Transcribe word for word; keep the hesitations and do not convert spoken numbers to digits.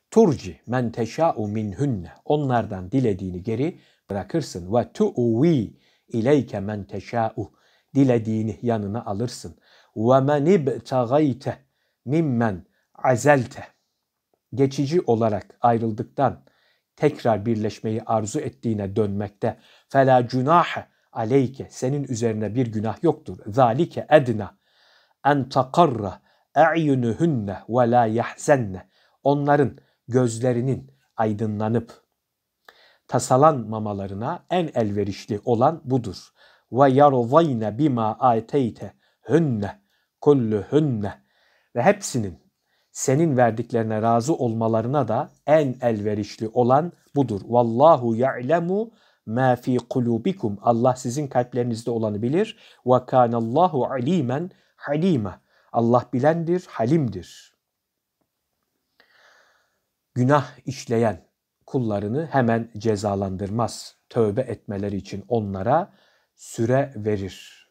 turci men teşâ'u minhunne. Onlardan dilediğini geri bırakırsın. Ve tu'vi ileyke men teşâ'u. Dilediğini yanına alırsın. Ve men ibtagayte mimmen azelte. Geçici olarak ayrıldıktan tekrar birleşmeyi arzu ettiğine dönmekte fela cunahe aleyke, senin üzerine bir günah yoktur. Zalike edna en takarra a'yunuhunne ve la yahzenne. Onların gözlerinin aydınlanıp tasalanmamalarına en elverişli olan budur. Ve yarzayne bima ateyte hünne kulluhunne. Ve hepsinin senin verdiklerine razı olmalarına da en elverişli olan budur. Vallahu ya'lemu ma fi kulubikum. Allah sizin kalplerinizde olanı bilir. Ve kanallahu alimen halima. Allah bilendir, halimdir. Günah işleyen kullarını hemen cezalandırmaz. Tövbe etmeleri için onlara süre verir.